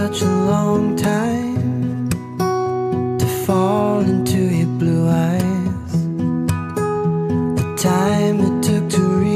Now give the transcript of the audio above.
such a long time to fall into your blue eyes. The time it took to